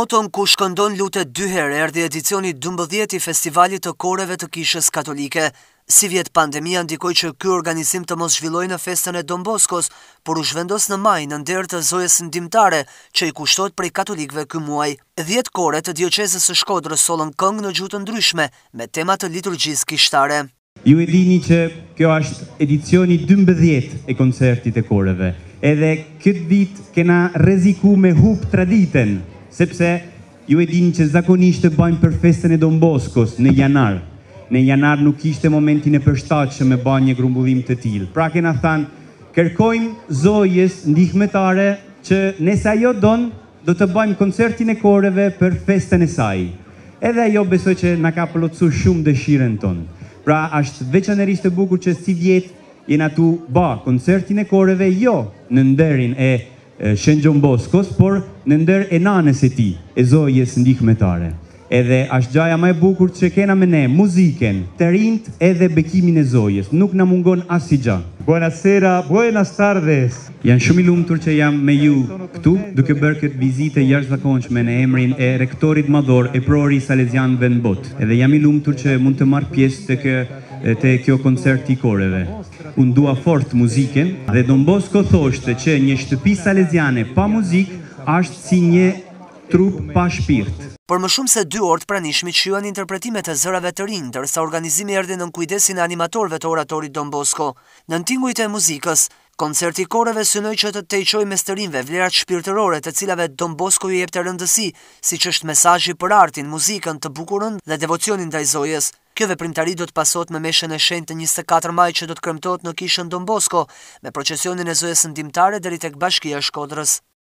moton "Kush këndon lutet 2 herë" erdhi edicioni 12 i Festivalit të Koreve të Kishës Katolike. Si vjet pandemia ndikoi që ky organizim të mos zhvillojë në festën e Don Boskos, por u zhvendos në maj në nder të zojës ndimtare që i kushtohet prej katolikëve ky muaj. 10 kore të dioqezës së Shkodrës sollën këngë në gjuhë të ndryshme me tema të liturgjisë kishtare. Ju e dini që kjo është edicioni 12 e koncertit e koreve. Edhe këtë vit kena rreziku me hub traditën, sepse ju e dini që zakonisht të bëjmë për festën e Don Boskos në janar. Në janar nuk ishte momentin e përshtatshëm me bën një grumbullim të tillë. Pra kena thënë, kërkojmë zojës ndihmëtare që nëse ajo don, do të bëjmë koncertin e koreve për festën e saj. Edhe ajo besoj që na ka plotësuar shumë dëshirën tonë. Pra është veçanërisht e bukur që si vjet jena tu ba koncertin e koreve jo në nderin e Shën Don Boskos, por në nder e nanës e tij, e zojës ndihmëtare. Edhe është gjaja më e bukur që kena me ne muziken, të rinjt edhe bekimin e zojës. Nuk na mungon asgjë. Buonasera, buenas tardes. Janë shumë i lumtur që jam me ju këtu, duke bërë këtë vizitë jashtëzakonshme në emrin e rektorit madhor e prori Salesianëve në botë. Edhe jam i lumtur që mund të marr pjesë te kjo koncert i koreve. Unë dua fort muziken dhe Don Bosko thoshte që një shtëpi salesiane pa muzikë është si një trup pa shpirt. Por më shumë se 2 orë të pranishmit shijuan interpretimet e zërave të rinj, ndërsa organizimi erdhi nën kujdesin e animatorëve të oratorit Don Bosko. Në tingujt e muzikës, koncerti i koreve synoi që të tejqojë mes të rinjve vlerat shpirtërore të cilave Don Bosko ju jepte rëndësi, siç është mesazhi për artin, muzikën, të bukurën dhe devocionin ndaj zojës. Kjo veprimtari do të pasohet me meshën e shenjtë të 24 maj që do të kremtohet në kishën Don Bosko, me procesionin e zojës ndimtare deri tek Bashkia e Shkodrës.